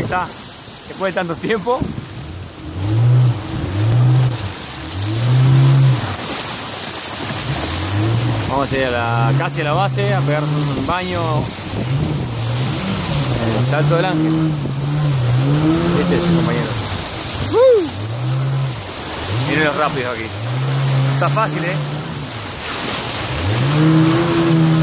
Ahí está, después de tanto tiempo. Vamos a ir casi a la base, a pegar un baño en el Salto del Ángel. Ese es el compañero. Miren los rápidos aquí. Está fácil,